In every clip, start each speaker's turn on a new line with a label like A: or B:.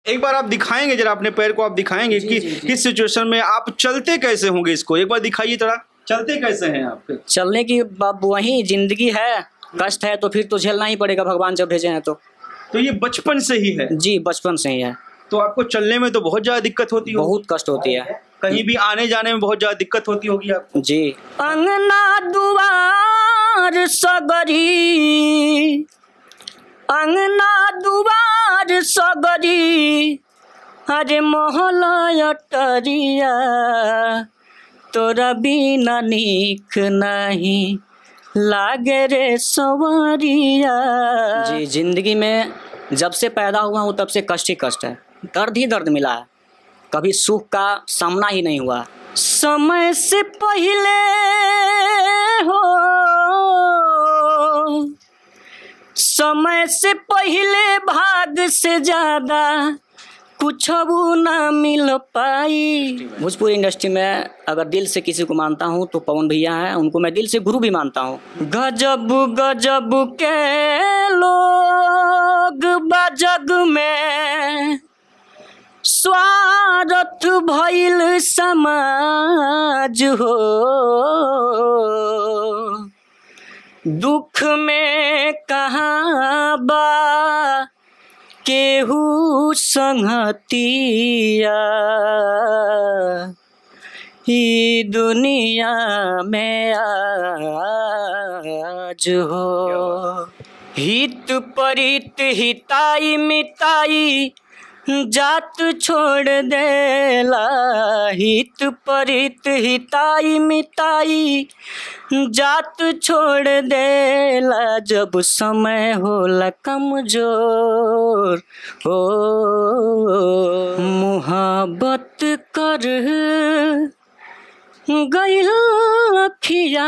A: एक बार आप दिखाएंगे जरा, अपने पैर को आप दिखाएंगे कि किस सिचुएशन में आप चलते कैसे होंगे, इसको एक बार दिखाइए जरा, चलते कैसे हैं आप?
B: चलने की वही जिंदगी है, कष्ट है तो फिर तो झेलना ही पड़ेगा, भगवान जब भेजे हैं तो
A: ये बचपन से ही है?
B: जी बचपन से ही है।
A: तो आपको चलने में तो बहुत ज्यादा दिक्कत होती है?
B: बहुत कष्ट होती है,
A: कहीं भी आने जाने में बहुत ज्यादा दिक्कत होती होगी आपको?
B: जी। अंगना दुआर सगरी, अंगना दुआर सगरी, अरे मोहला टरिया, तोरा बिना नीक नहीं लागे रे सवरिया। जी जिंदगी में जब से पैदा हुआ हूँ तब से कष्ट ही कष्ट है, दर्द ही दर्द मिला है, कभी सुख का सामना ही नहीं हुआ। समय से पहले हो, समय से पहले भाग से ज्यादा कुछ वो ना मिल पाई। भोजपुरी इंडस्ट्री में अगर दिल से किसी को मानता हूँ तो पवन भैया हैं, उनको मैं दिल से गुरु भी मानता हूँ। गजब गजब के लोग बजग में, स्वार्थ भइल समाज हो, दुख में कहाँ बा केहू संगतिया, ई दुनिया में आज हो। हित परित हिताई मिताई जात छोड़ देला, हित परित हिताई मिताई जात छोड़ देला, जब समय होला कमजोर हो। मुहब्बत कर गइल अखिया,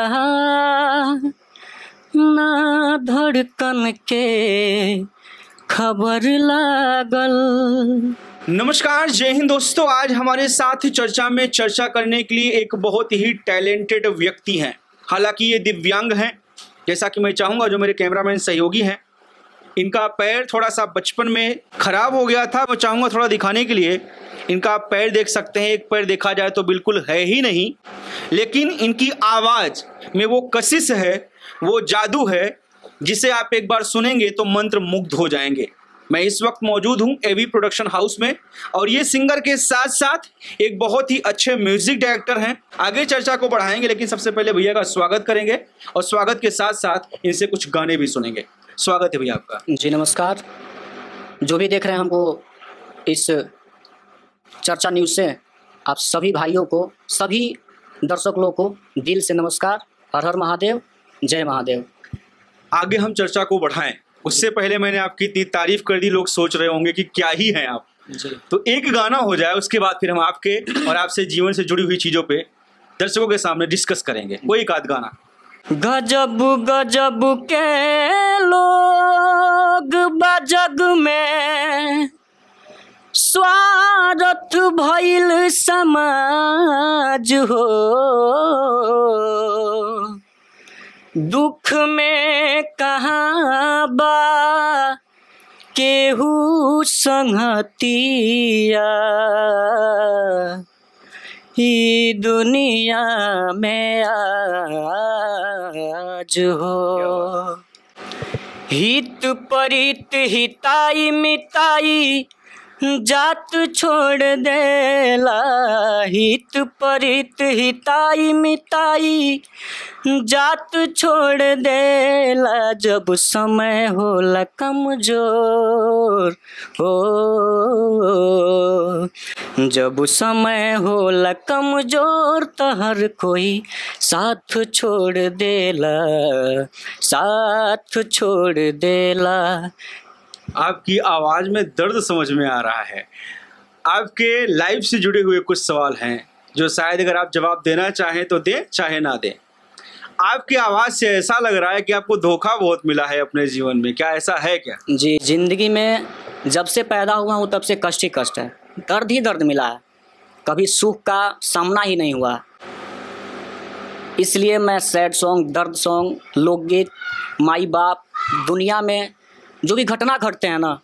B: ना धड़कन के खबर लागल।
A: नमस्कार, जय हिंद दोस्तों। आज हमारे साथ चर्चा में चर्चा करने के लिए एक बहुत ही टैलेंटेड व्यक्ति हैं। हालांकि ये दिव्यांग हैं, जैसा कि मैं चाहूँगा जो मेरे कैमरामैन सहयोगी हैं, इनका पैर थोड़ा सा बचपन में खराब हो गया था। मैं चाहूँगा थोड़ा दिखाने के लिए। इनका पैर देख सकते हैं, एक पैर देखा जाए तो बिल्कुल है ही नहीं, लेकिन इनकी आवाज़ में वो कशिश है, वो जादू है, जिसे आप एक बार सुनेंगे तो मंत्र मुग्ध हो जाएंगे। मैं इस वक्त मौजूद हूं एवी प्रोडक्शन हाउस में, और ये सिंगर के साथ साथ एक बहुत ही अच्छे म्यूजिक डायरेक्टर हैं। आगे चर्चा को बढ़ाएंगे, लेकिन सबसे पहले भैया का स्वागत करेंगे और स्वागत के साथ साथ इनसे कुछ गाने भी सुनेंगे। स्वागत है भैया आपका।
B: जी नमस्कार। जो भी देख रहे हैं हमको इस चर्चा न्यूज़ से, आप सभी भाइयों को, सभी दर्शक लोगों को दिल से नमस्कार। हर हर महादेव, जय महादेव।
A: आगे हम चर्चा को बढ़ाएं उससे पहले मैंने आपकी इतनी तारीफ कर दी, लोग सोच रहे होंगे कि क्या ही हैं आप। तो एक गाना हो जाए, उसके बाद फिर हम आपके और आपसे जीवन से जुड़ी हुई चीजों पे दर्शकों के सामने डिस्कस करेंगे। कोई एक आध गाना।
B: गजब गजब के लोग बजग में, स्वार्थ भइल समाज हो, दुख में कहाँ बा केहू संगतिया, ई दुनिया में आज हो। हित परित हिताई मिताई जात छोड़ देला, हित परित हिताई मिताई जात छोड़ देला, जब समय होला कमजोर हो, जब समय होला कमजोर तो हर कोई साथ छोड़ देला, साथ छोड़ देला।
A: आपकी आवाज़ में दर्द समझ में आ रहा है। आपके लाइफ से जुड़े हुए कुछ सवाल हैं जो शायद अगर आप जवाब देना चाहें तो दें, चाहे ना दें। आपकी आवाज़ से ऐसा लग रहा है कि आपको धोखा बहुत मिला है अपने जीवन में, क्या ऐसा है क्या?
B: जी जिंदगी में जब से पैदा हुआ हूँ तब से कष्ट ही कष्ट है, दर्द ही दर्द मिला है, कभी सुख का सामना ही नहीं हुआ। इसलिए मैं सैड सॉन्ग, दर्द सॉन्ग, लोकगीत, माई बाप, दुनिया में जो भी घटना घटते हैं ना,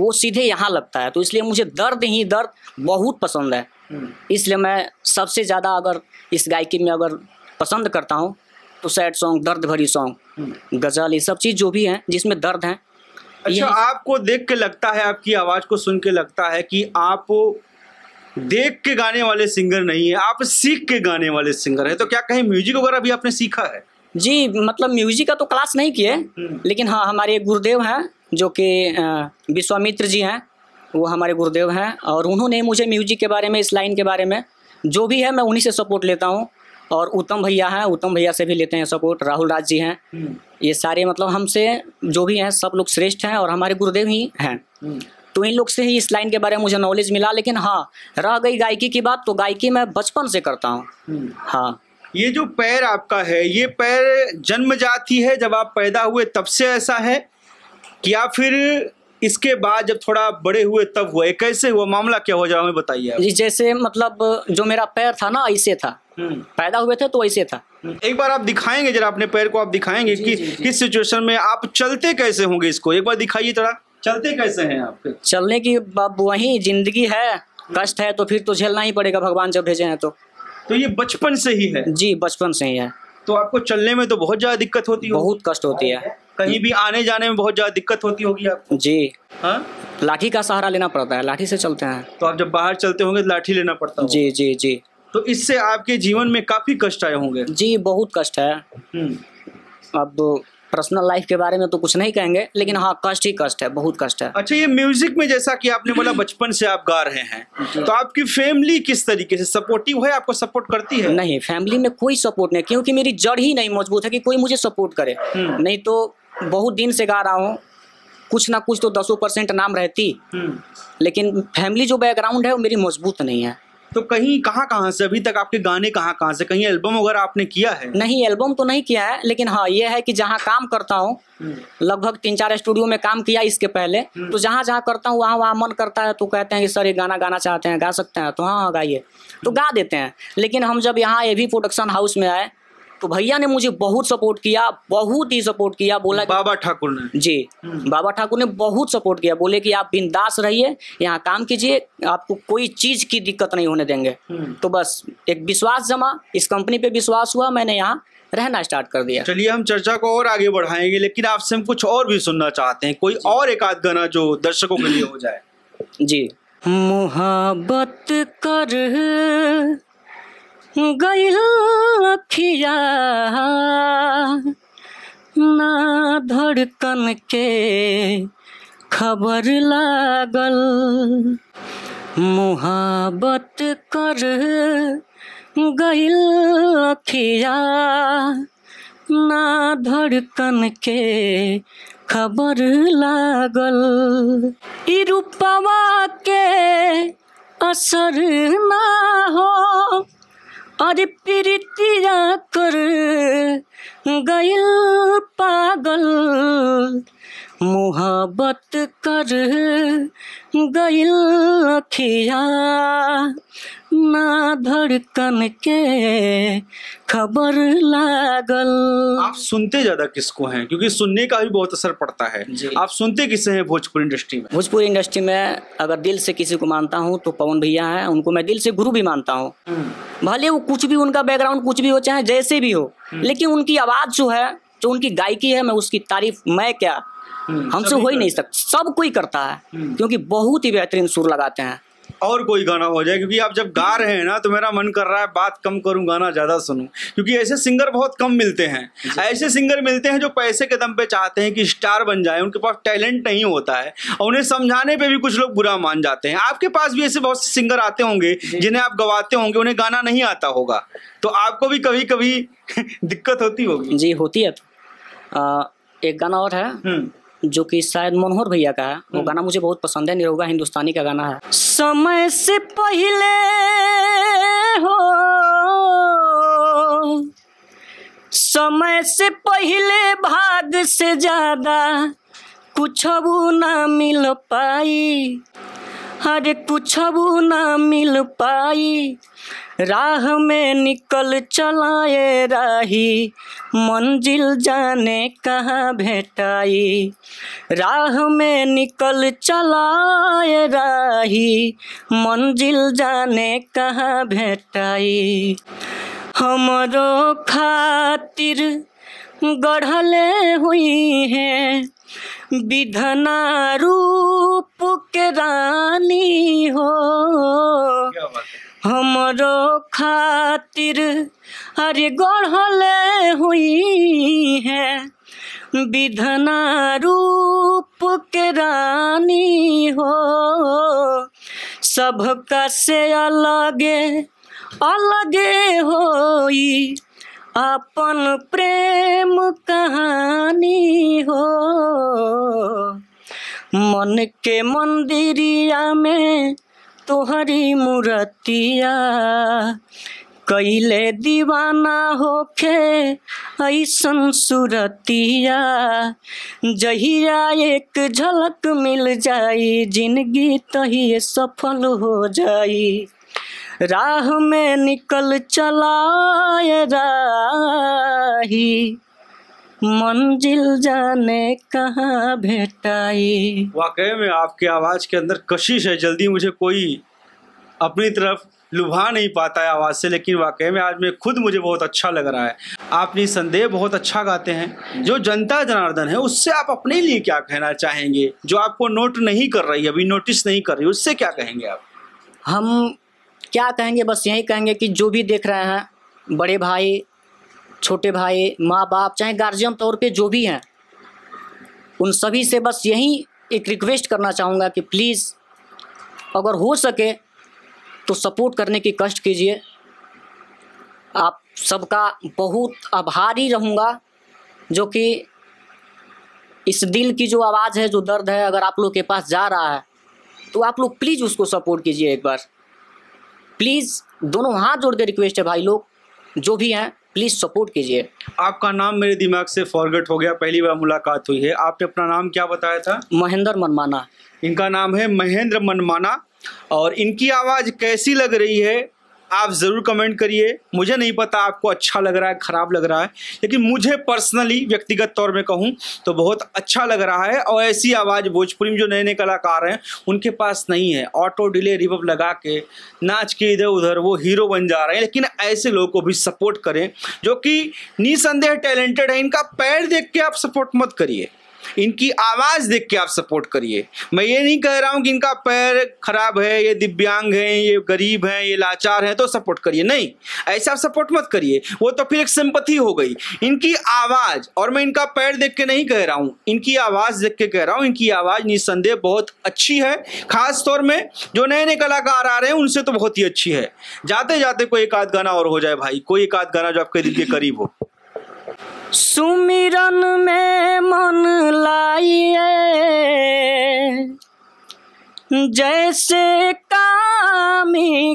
B: वो सीधे यहाँ लगता है, तो इसलिए मुझे दर्द ही दर्द बहुत पसंद है। इसलिए मैं सबसे ज़्यादा अगर इस गायकी में अगर पसंद करता हूँ तो सैड सॉन्ग, दर्द भरी सॉन्ग, गज़ल, ये सब चीज़ जो भी हैं जिसमें दर्द हैं।
A: अच्छा, आपको देख के लगता है, आपकी आवाज़ को सुन के लगता है कि आप देख के गाने वाले सिंगर नहीं है, आप सीख के गाने वाले सिंगर है। तो क्या कहीं म्यूजिक वगैरह भी आपने सीखा है?
B: जी, मतलब म्यूजिक का तो क्लास नहीं किए, लेकिन हाँ हमारे गुरुदेव हैं जो कि विश्वामित्र जी हैं, वो हमारे गुरुदेव हैं और उन्होंने मुझे म्यूजिक के बारे में, इस लाइन के बारे में जो भी है मैं उन्हीं से सपोर्ट लेता हूँ। और उत्तम भैया हैं, उत्तम भैया से भी लेते हैं सपोर्ट, राहुल राज जी हैं, ये सारे मतलब हमसे जो भी हैं सब लोग श्रेष्ठ हैं और हमारे गुरुदेव ही हैं। तो इन लोग से ही इस लाइन के बारे में मुझे नॉलेज मिला। लेकिन हाँ, रह गई गायकी की बात, तो गायकी मैं बचपन से करता हूँ। हाँ,
A: ये जो पैर आपका है, ये पैर जन्मजात ही है, जब आप पैदा हुए तब से ऐसा है या फिर इसके बाद जब थोड़ा बड़े हुए तब हुआ? कैसे हुआ, मामला क्या हो, जरा हमें बताइए।
B: जी, जैसे मतलब जो मेरा पैर था ना ऐसे था, पैदा हुए थे तो ऐसे था।
A: एक बार आप दिखाएंगे जरा, अपने पैर को आप दिखाएंगे कि किस सिचुएशन में आप चलते कैसे होंगे, इसको एक बार दिखाइए थोड़ा, चलते कैसे हैं आप?
B: चलने की अब वही जिंदगी है, कष्ट है तो फिर तो झेलना ही पड़ेगा, भगवान जब भेजे हैं तो
A: ये बचपन से ही है?
B: जी, बचपन से ही है।
A: तो आपको चलने में तो बहुत ज्यादा दिक्कत होती है?
B: बहुत कष्ट होती है,
A: कहीं भी आने जाने में बहुत ज्यादा दिक्कत होती होगी आपको?
B: जी
A: हाँ,
B: लाठी का सहारा लेना पड़ता है, लाठी से चलते हैं।
A: तो आप जब बाहर चलते होंगे तो लाठी लेना पड़ता होगा?
B: जी जी जी।
A: तो इससे आपके जीवन में काफी कष्ट आए होंगे?
B: जी, बहुत कष्ट है। अब पर्सनल लाइफ के बारे में तो कुछ नहीं कहेंगे, लेकिन हाँ कष्ट ही कष्ट है, बहुत कष्ट है।
A: अच्छा, ये म्यूजिक में जैसा कि आपने बोला बचपन से आप गा रहे हैं, तो आपकी फैमिली किस तरीके से सपोर्टिव है, आपको सपोर्ट करती है?
B: नहीं, फैमिली में कोई सपोर्ट नहीं, क्योंकि मेरी जड़ ही नहीं मजबूत है कि कोई मुझे सपोर्ट करे। नहीं तो बहुत दिन से गा रहा हूँ, कुछ ना कुछ तो 10% नाम रहती, लेकिन फैमिली जो बैकग्राउंड है वो मेरी मजबूत नहीं है।
A: तो कहीं कहाँ से अभी तक आपके गाने कहाँ से, कहीं एल्बम वगैरह आपने किया है?
B: नहीं, एल्बम तो नहीं किया है, लेकिन हाँ ये है कि जहाँ काम करता हूँ, लगभग 3-4 स्टूडियो में काम किया इसके पहले, तो जहाँ जहाँ करता हूँ वहाँ मन करता है तो कहते हैं कि सर ये गाना गाना चाहते हैं, गा सकते हैं? तो हाँ गाइए, तो गा देते हैं। लेकिन हम जब यहाँ एवी प्रोडक्शन हाउस में आए तो भैया ने मुझे बहुत सपोर्ट किया, बहुत ही सपोर्ट किया। बोला
A: बाबा ठाकुर ने?
B: जी, बाबा ठाकुर ने बहुत सपोर्ट किया, बोले कि आप बिंदास रहिए, यहाँ काम कीजिए, आपको कोई चीज़ की दिक्कत नहीं होने देंगे। तो बस एक विश्वास जमा, इस कंपनी पे विश्वास हुआ, मैंने यहाँ रहना स्टार्ट कर दिया।
A: चलिए हम चर्चा को और आगे बढ़ाएंगे, लेकिन आपसे हम कुछ और भी सुनना चाहते हैं, कोई और एक आध गाना जो दर्शकों के लिए हो जाए।
B: जी। मोहब्बत कर गइल अखिया ना धड़कन के खबर लागल, मोहब्बत कर गइल अखिया ना धड़कन के खबर लागल, ई रूपवा के असर ना हो, अरे प्रीतिया कर गइल पागल, मोहब्बत कर गइल अखिया ना धड़कन के खबर लागल।
A: आप सुनते ज्यादा किसको हैं, क्योंकि सुनने का भी बहुत असर पड़ता है, आप सुनते किसे हैं भोजपुरी इंडस्ट्री में?
B: भोजपुरी इंडस्ट्री में अगर दिल से किसी को मानता हूँ तो पवन भैया हैं, उनको मैं दिल से गुरु भी मानता हूँ। भले वो कुछ भी, उनका बैकग्राउंड कुछ भी हो, चाहे जैसे भी हो, लेकिन उनकी आवाज़ जो है, जो उनकी गायकी है, मैं उसकी तारीफ मैं क्या, हमसे हो ही नहीं सकता, सब कोई करता है, क्योंकि बहुत ही बेहतरीन सुर लगाते हैं।
A: और कोई गाना हो जाए, क्योंकि आप जब गा रहे हैं ना तो मेरा मन कर रहा है बात कम करूं, गाना ज़्यादा सुनूं, क्योंकि ऐसे सिंगर बहुत कम मिलते हैं। ऐसे सिंगर मिलते हैं जो पैसे के दम पे चाहते हैं कि स्टार बन जाए, उनके पास टैलेंट नहीं होता है और उन्हें समझाने पे भी कुछ लोग बुरा मान जाते हैं। आपके पास भी ऐसे बहुत से सिंगर आते होंगे जिन्हें आप गवाते होंगे, उन्हें गाना नहीं आता होगा, तो आपको भी कभी कभी दिक्कत होती होगी?
B: जी होती है। तो एक गाना और है जो कि शायद मनोहर भैया का है, वो गाना मुझे बहुत पसंद है, निरहुआ हिंदुस्तानी का गाना है। समय से पहले हो, समय से पहले भाग से ज्यादा कुछ ना मिल पाई, अरे कुछ ना मिल पाई, राह में निकल चलाए राही, मंजिल जाने कहाँ भेटाई। राह में निकल चलाए राही, मंजिल जाने कहाँ भेटाई। हमरो खातिर गढ़ले हुई है विधना रूप के रानी हो। हमरो खातिर अरे गढ़ले हुई है विधना रूप के रानी हो। सबका से अलगे अलगे होई अपन प्रेम कहानी हो। मन के मंदिरिया में तोहरी मूर्तिया, कैले दीवाना होके ऐसन सूरतिया। जहिया एक झलक मिल जाई, जिंदगी तहिए सफल हो जाई। राह में निकल चलाए राही, मंजिल जाने कहाँ भेटाई।
A: वाकई में आपकी आवाज़ के अंदर कशिश है, जल्दी मुझे कोई अपनी तरफ लुभा नहीं पाता है आवाज़ से, लेकिन वाकई में आज मैं खुद मुझे बहुत अच्छा लग रहा है। आप निसंदेह बहुत अच्छा गाते हैं। जो जनता जनार्दन है उससे आप अपने लिए क्या कहना चाहेंगे? जो आपको नोट नहीं कर रही, अभी नोटिस नहीं कर रही, उससे क्या कहेंगे आप?
B: हम क्या कहेंगे, बस यही कहेंगे कि जो भी देख रहे हैं, बड़े भाई, छोटे भाई, माँ बाप, चाहे गार्जियन तौर पे जो भी हैं, उन सभी से बस यही एक रिक्वेस्ट करना चाहूँगा कि प्लीज़ अगर हो सके तो सपोर्ट करने की कष्ट कीजिए। आप सबका बहुत आभारी रहूँगा, जो कि इस दिल की जो आवाज़ है, जो दर्द है, अगर आप लोग के पास जा रहा है तो आप लोग प्लीज़ उसको सपोर्ट कीजिए एक बार। प्लीज़ दोनों हाथ जोड़ के रिक्वेस्ट है भाई लोग, जो भी हैं प्लीज़ सपोर्ट कीजिए।
A: आपका नाम मेरे दिमाग से फॉरगेट हो गया, पहली बार मुलाकात हुई है। आपने अपना नाम क्या बताया था?
B: महेंद्र मनमाना।
A: इनका नाम है महेंद्र मनमाना। और इनकी आवाज़ कैसी लग रही है आप ज़रूर कमेंट करिए। मुझे नहीं पता आपको अच्छा लग रहा है, ख़राब लग रहा है, लेकिन मुझे पर्सनली व्यक्तिगत तौर में कहूँ तो बहुत अच्छा लग रहा है। और ऐसी आवाज़ भोजपुरी में जो नए नए कलाकार हैं उनके पास नहीं है। ऑटो डिले रिवर्ब लगा के नाच के इधर उधर वो हीरो बन जा रहे हैं, लेकिन ऐसे लोगों को भी सपोर्ट करें जो कि निसंदेह टैलेंटेड है। इनका पैर देख के आप सपोर्ट मत करिए, इनकी आवाज़ देख के आप सपोर्ट करिए। मैं ये नहीं कह रहा हूँ कि इनका पैर खराब है, ये दिव्यांग हैं, ये गरीब हैं, ये लाचार हैं तो सपोर्ट करिए, नहीं, ऐसा आप सपोर्ट मत करिए, वो तो फिर एक सिंपैथी हो गई। इनकी आवाज़, और मैं इनका पैर देख के नहीं कह रहा हूँ, इनकी आवाज़ देख के कह रहा हूँ, इनकी आवाज़ निस्संदेह बहुत अच्छी है। खास तौर में जो नए नए कलाकार आ रहे हैं उनसे तो बहुत ही अच्छी है। जाते जाते कोई एक आध गाना और हो जाए भाई, कोई एक आध गाना जो आपके दिल के करीब हो।
B: सुमिरन में मन लाइए, जैसे कामी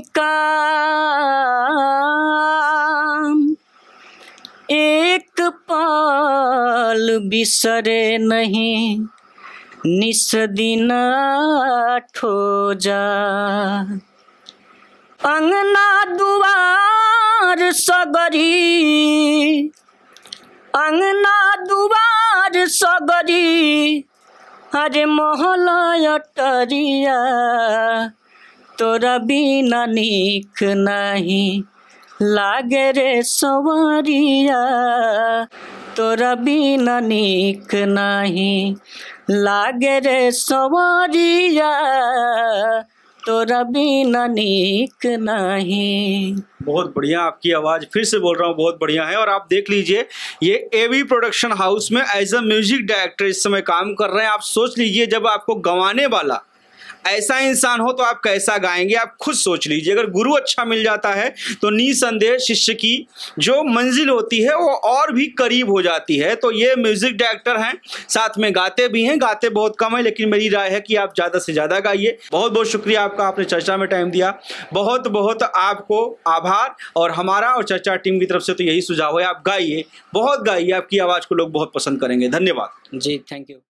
B: काम, एक पल बिसरे नहीं, निस दिन ठोजा। अंगना दुआर सगरी, अंगना दुआर सगरी, अरे मोहला टरिया, तोरा बिना नीक नहीं लागे रे सवरिया, तोरा बिना नीक नहीं लागे रे सवरिया, तोरा बिना नीक नहीं।
A: बहुत बढ़िया, आपकी आवाज़ फिर से बोल रहा हूँ बहुत बढ़िया है। और आप देख लीजिए, ये एवी प्रोडक्शन हाउस में एज अ म्यूजिक डायरेक्टर इस समय काम कर रहे हैं। आप सोच लीजिए, जब आपको गंवाने वाला ऐसा इंसान हो तो आप कैसा गाएंगे, आप खुद सोच लीजिए। अगर गुरु अच्छा मिल जाता है तो निसंदेह शिष्य की जो मंजिल होती है वो और भी करीब हो जाती है। तो ये म्यूजिक डायरेक्टर हैं, साथ में गाते भी हैं, गाते बहुत कम है, लेकिन मेरी राय है कि आप ज़्यादा से ज़्यादा गाइए। बहुत बहुत शुक्रिया आपका, आपने चर्चा में टाइम दिया, बहुत बहुत आपको आभार। और हमारा और चर्चा टीम की तरफ से तो यही सुझाव है, आप गाइए, बहुत गाइए, आपकी आवाज़ को लोग बहुत पसंद करेंगे। धन्यवाद
B: जी, थैंक यू।